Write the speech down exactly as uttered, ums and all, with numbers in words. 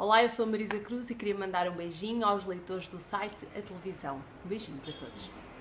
Olá, eu sou a Marisa Cruz e queria mandar um beijinho aos leitores do site A Televisão. Um beijinho para todos.